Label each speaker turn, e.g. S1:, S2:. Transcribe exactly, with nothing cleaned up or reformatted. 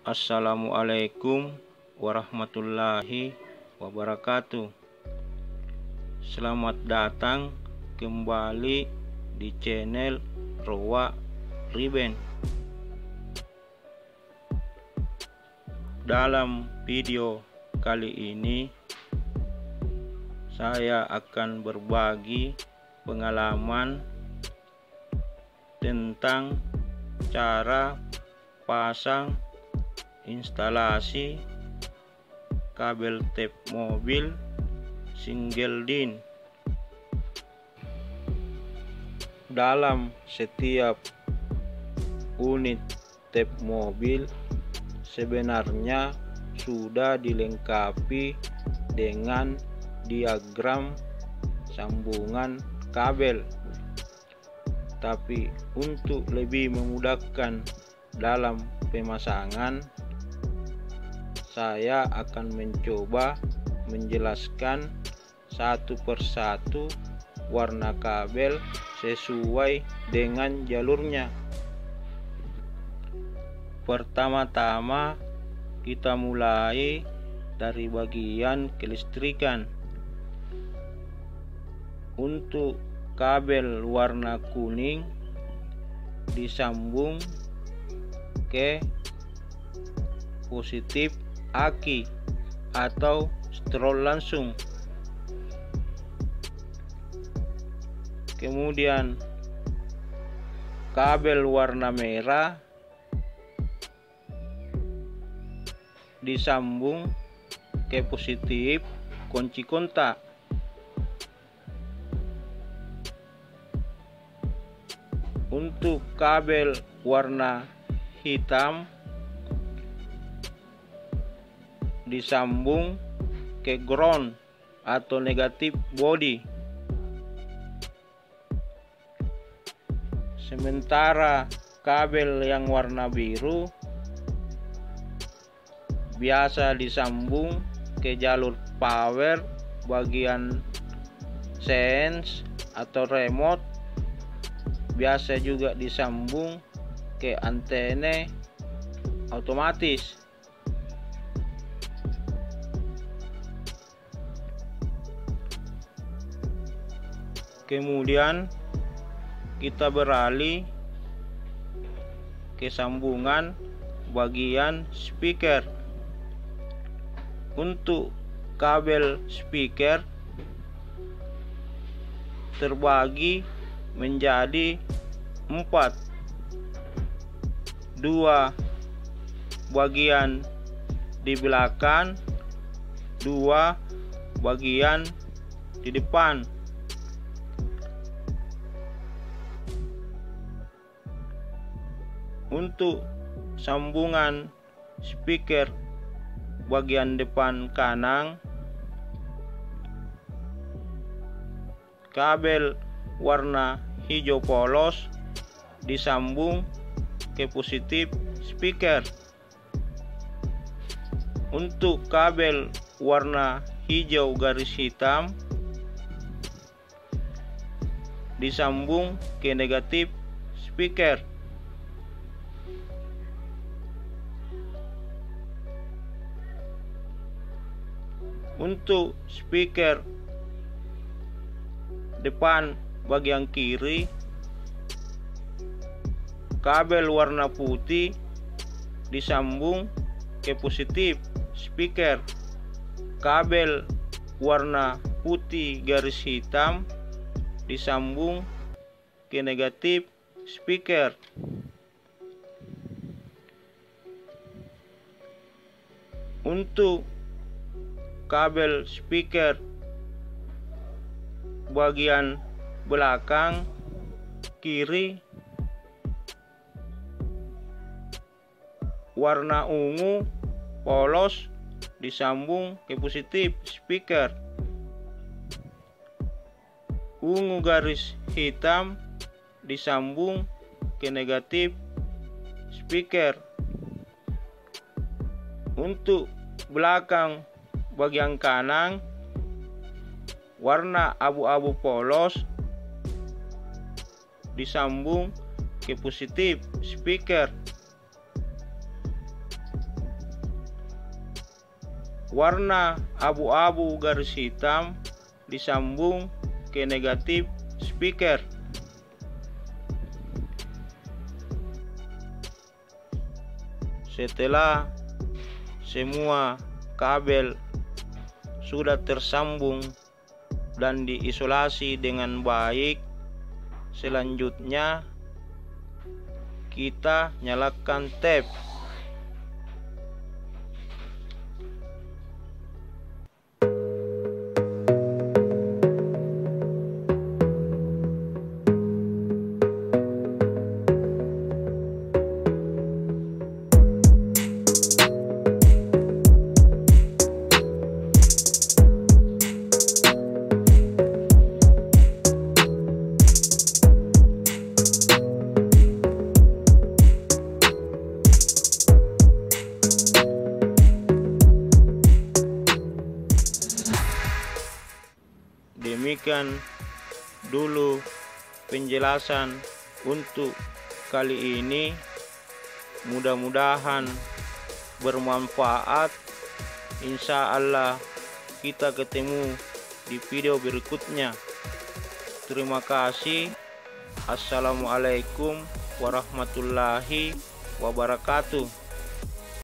S1: Assalamualaikum warahmatullahi wabarakatuh. Selamat datang kembali di channel Rowa Riben. Dalam video kali ini saya akan berbagi pengalaman tentang cara pasang instalasi kabel tap mobil single din. Dalam setiap unit tap mobil sebenarnya sudah dilengkapi dengan diagram sambungan kabel, tapi untuk lebih memudahkan dalam pemasangan, saya akan mencoba menjelaskan satu persatu warna kabel sesuai dengan jalurnya. Pertama-tama kita mulai dari bagian kelistrikan. Untuk kabel warna kuning disambung ke positif aki atau strol langsung. Kemudian kabel warna merah disambung ke positif kunci kontak. Untuk kabel warna hitam disambung ke ground atau negatif body. Sementara kabel yang warna biru biasa disambung ke jalur power bagian sense atau remote, biasa juga disambung ke antena otomatis. Kemudian kita beralih ke sambungan bagian speaker. Untuk kabel speaker terbagi menjadi empat, dua bagian di belakang, dua bagian di depan. Untuk sambungan speaker bagian depan kanan, kabel warna hijau polos disambung ke positif speaker. Untuk kabel warna hijau garis hitam disambung ke negatif speaker. Untuk speaker depan bagian kiri, kabel warna putih disambung ke positif speaker. Kabel warna putih garis hitam disambung ke negatif speaker. Untuk kabel speaker bagian belakang kiri, warna ungu polos disambung ke positif speaker. Ungu garis hitam disambung ke negatif speaker. Untuk belakang bagian kanan, warna abu-abu polos disambung ke positif speaker. warna abu-abu garis hitam disambung ke negatif speaker. Setelah semua kabel sudah tersambung dan diisolasi dengan baik, selanjutnya kita nyalakan tape. Demikian dulu penjelasan untuk kali ini. Mudah-mudahan bermanfaat. Insya Allah kita ketemu di video berikutnya. Terima kasih. Assalamualaikum warahmatullahi wabarakatuh.